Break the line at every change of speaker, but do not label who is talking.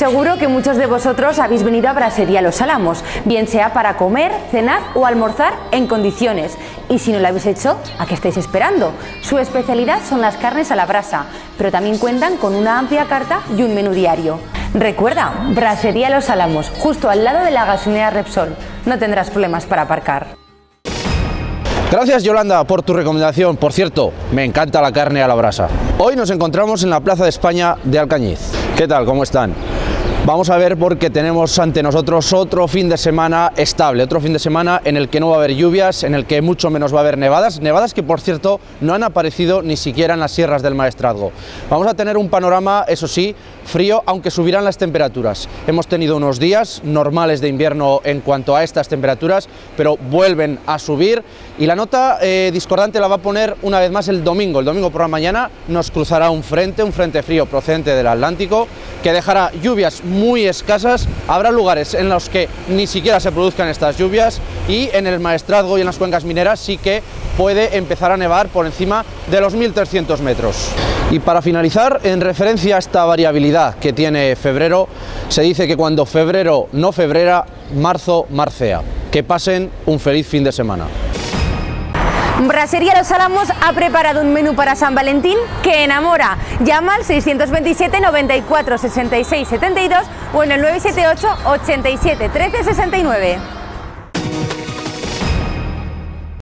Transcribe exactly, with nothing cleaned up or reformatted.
Seguro que muchos de vosotros habéis venido a Brasería Los Álamos, bien sea para comer, cenar o almorzar en condiciones. Y si no lo habéis hecho, ¿a qué estáis esperando? Su especialidad son las carnes a la brasa, pero también cuentan con una amplia carta y un menú diario. Recuerda, Brasería Los Álamos, justo al lado de la gasolinera Repsol. No tendrás problemas para aparcar.
Gracias, Yolanda, por tu recomendación. Por cierto, me encanta la carne a la brasa. Hoy nos encontramos en la Plaza de España de Alcañiz. ¿Qué tal? ¿Cómo están? Vamos a ver porque tenemos ante nosotros otro fin de semana estable, otro fin de semana en el que no va a haber lluvias, en el que mucho menos va a haber nevadas, nevadas que por cierto no han aparecido ni siquiera en las sierras del Maestrazgo. Vamos a tener un panorama, eso sí, frío, aunque subirán las temperaturas. Hemos tenido unos días normales de invierno en cuanto a estas temperaturas, pero vuelven a subir y la nota eh, discordante la va a poner una vez más el domingo. El domingo por la mañana nos cruzará un frente, un frente frío procedente del Atlántico, que dejará lluvias muy escasas. Habrá lugares en los que ni siquiera se produzcan estas lluvias y en el Maestrazgo y en las cuencas mineras sí que puede empezar a nevar por encima de los mil trescientos metros. Y para finalizar, en referencia a esta variabilidad que tiene febrero, se dice que cuando febrero no febrera, marzo marcea. Que pasen un feliz fin de semana.
Brasería Los Álamos ha preparado un menú para San Valentín que enamora. Llama al seiscientos veintisiete, noventa y cuatro, sesenta y seis, setenta y dos o en el nueve siete ocho, ochenta y siete, trece, sesenta y nueve.